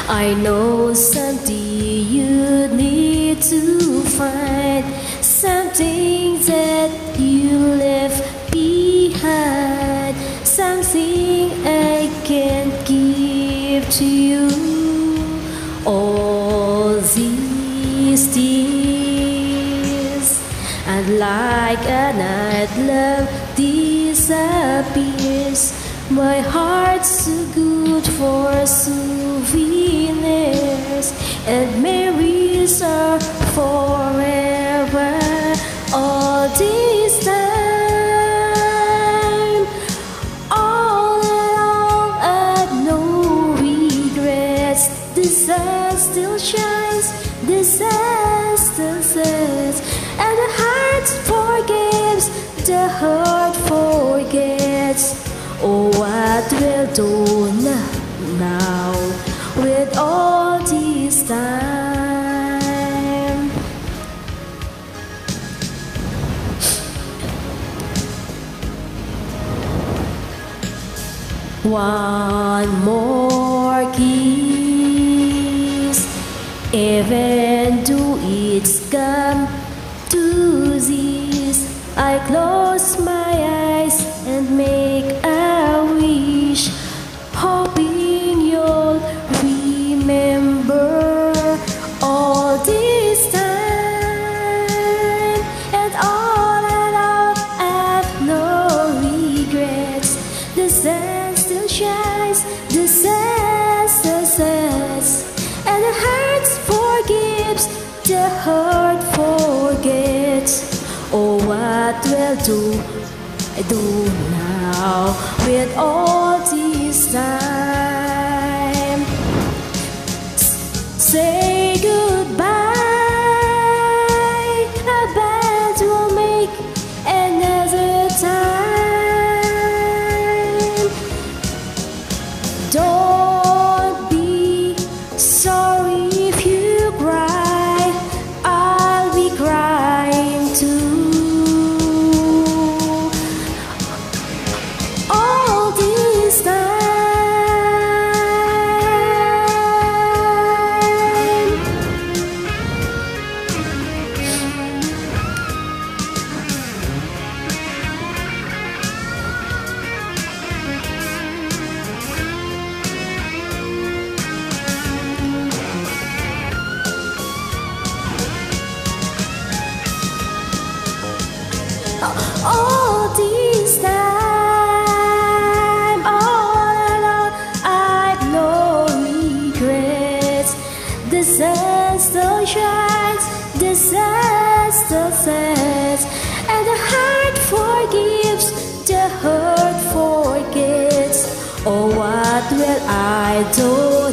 I know someday you need to find something that you left behind, something I can give to you. All these days, and like a night love disappears, my heart's too good for souvenirs, and memories are forever. All this time, all in all, I've no regrets. The sun still shines, the sun still sets, and the heart forgives, the heart forgets. Oh, what will do now with all this time? One more kiss, even though it's come to this, I close my eyes and make a wish, hoping you'll remember all this time. And all in all, I've no regrets. The sun still shines, the sun still sets, and the heart forgives, the heart forgets. Oh, what will I do now with all this time? Say goodbye, a bed will make another time. Don't be sorry if you cry, I'll be crying too. All this time, all in all, I've no regrets. The sun still shines, the sun still sets, and the heart forgives, the heart forgets. Oh, what will I do